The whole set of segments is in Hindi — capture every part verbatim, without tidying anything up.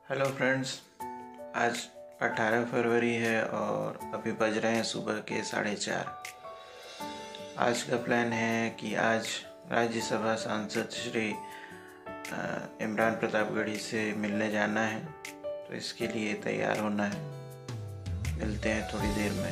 हेलो फ्रेंड्स, आज अठारह फरवरी है और अभी बज रहे हैं सुबह के साढ़े चार। आज का प्लान है कि आज राज्यसभा सांसद श्री इमरान प्रतापगढ़ी से मिलने जाना है, तो इसके लिए तैयार होना है। मिलते हैं थोड़ी देर में।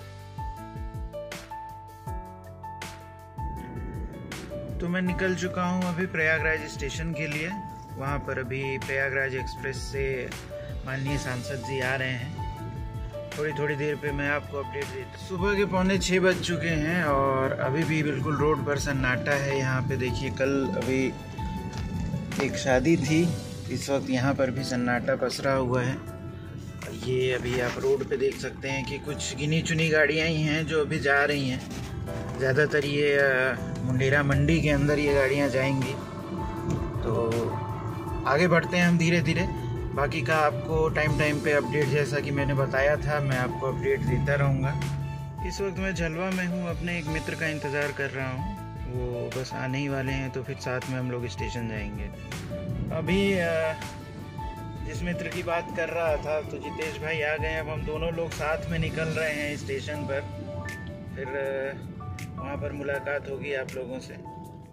तो मैं निकल चुका हूँ अभी प्रयागराज स्टेशन के लिए। वहाँ पर अभी प्रयागराज एक्सप्रेस से माननीय सांसद जी आ रहे हैं। थोड़ी थोड़ी देर पे मैं आपको अपडेट देता हूँ। सुबह के पौने छः बज चुके हैं और अभी भी बिल्कुल रोड पर सन्नाटा है। यहाँ पे देखिए, कल अभी एक शादी थी, इस वक्त यहाँ पर भी सन्नाटा पसरा हुआ है। ये अभी आप रोड पे देख सकते हैं कि कुछ गिनी चुनी गाड़ियाँ ही हैं जो अभी जा रही हैं। ज़्यादातर ये मुंडेरा मंडी के अंदर ये गाड़ियाँ जाएंगी। तो आगे बढ़ते हैं हम धीरे धीरे। बाकी का आपको टाइम टाइम पे अपडेट, जैसा कि मैंने बताया था, मैं आपको अपडेट देता रहूँगा। इस वक्त मैं झलवा में हूँ, अपने एक मित्र का इंतज़ार कर रहा हूँ। वो बस आने ही वाले हैं, तो फिर साथ में हम लोग स्टेशन जाएंगे। अभी जिस मित्र की बात कर रहा था, तो जितेश भाई आ गए। अब हम दोनों लोग साथ में निकल रहे हैं स्टेशन पर। फिर वहाँ पर मुलाकात होगी आप लोगों से।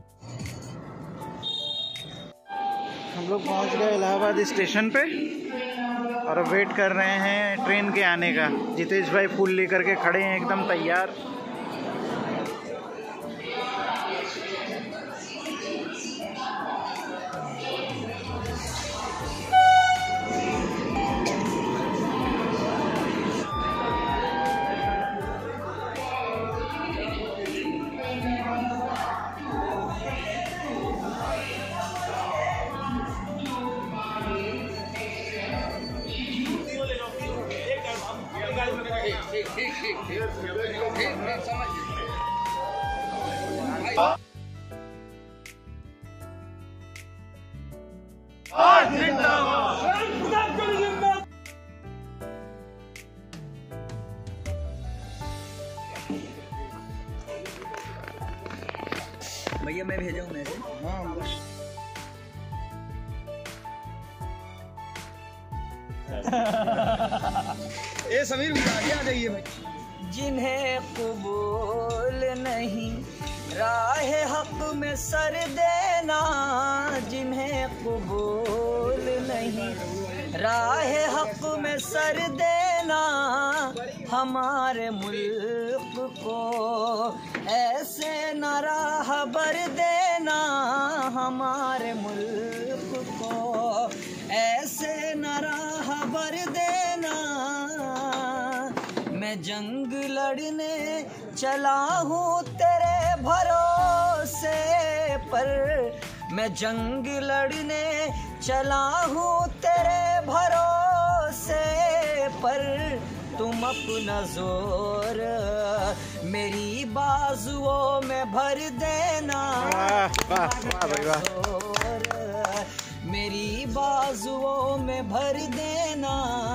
हम लोग पहुंच गए इलाहाबाद स्टेशन पे और अब वेट कर रहे हैं ट्रेन के आने का। जितेश भाई फूल लेकर के खड़े हैं एकदम तैयार। भैया मैं भेजा हूँ मैसेज। हाँ बस। ए समीर आगे आ जाइए भाई। जिन्हें कबूल नहीं राह हक में सर देना, जिन्हें कबूल नहीं राह हक में सर देना, हमारे मुल्क को ऐसे न राहबर देना, हमारे मुल्क को ऐसे न राहबर देना। मैं जंग लड़ने चला हूँ तेरे भरोसे पर, मैं जंग लड़ने चला हूँ तेरे भरोसे पर, तुम अपना जोर मेरी बाजुओं में भर देना, जोर मेरी बाजुओं में भर देना।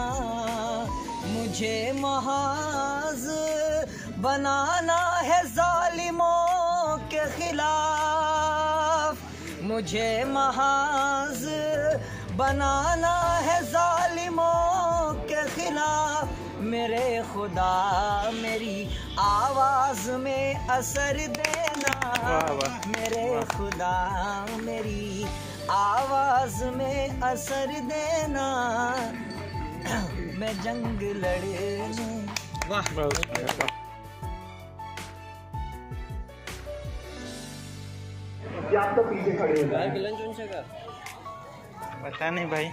मुझे महाज बनाना है जालिमों के खिलाफ, मुझे महाज बनाना है जालिमों के खिलाफ। मेरे खुदा मेरी आवाज में असर देना, मेरे खुदा मेरी आवाज में असर देना। मैं जंग लड़ने वाह आप तो पीछे खड़े हो गए। लंच उनसे का पता नहीं भाई।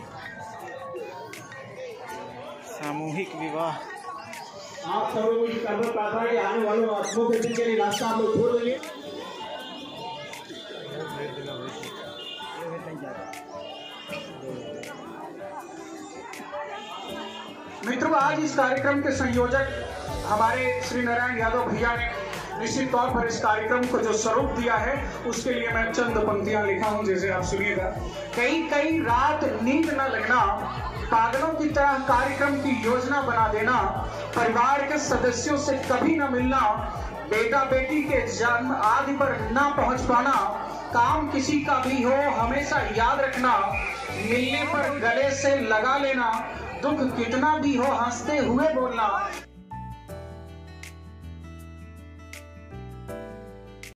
सामूहिक विवाह। आप सब लोग इस कदर प्रार्थना के आने वालों आत्मों के दिन के लिए रास्ता हम लोग छोड़ देंगे। मित्रों, आज इस कार्यक्रम के संयोजक हमारे श्री नारायण यादव भैया ने निश्चित तौर पर इस कार्यक्रम को जो स्वरूप दिया है, उसके लिए मैं चंद पंक्तियां लिखा हूं, जैसे आप सुनिएगा। कई कई रात नींद न लगना, पागलों की तरह कार्यक्रम की योजना बना देना, परिवार के सदस्यों से कभी न मिलना, बेटा बेटी के जन्म आदि पर न पहुंच पाना, काम किसी का भी हो हमेशा याद रखना, मिलने पर गले से लगा लेना, दुख कितना भी हो हंसते हुए बोलना।